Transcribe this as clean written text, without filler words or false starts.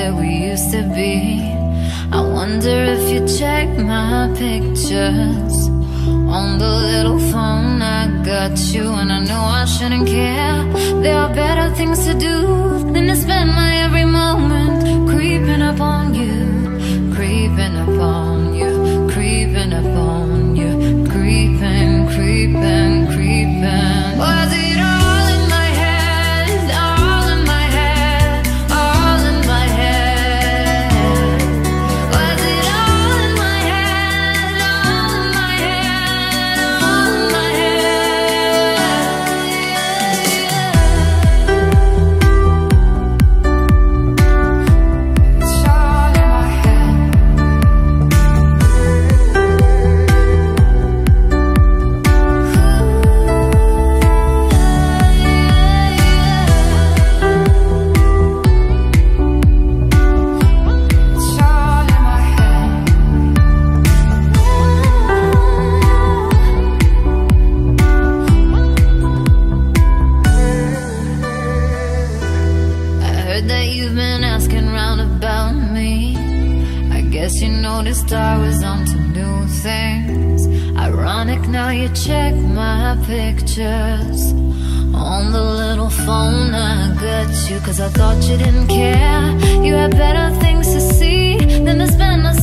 where we used to be. I wonder if you check my pictures on the little phone I got you. And I know I shouldn't care, there are better things to do than to spend my every moment creeping up on you, creeping up on you, creeping up on you, creeping, creeping, creeping. Was it all in my head, all in my head, all in my head? Was it all in my head, all in my head, all in my head? It's all in my head. It's all in my head. I heard that you've been asking round about me. I guess you noticed I was onto new things. Ironic now you check my pictures on the little phone I got you. Cause I thought you didn't care, you had better things to see than to spend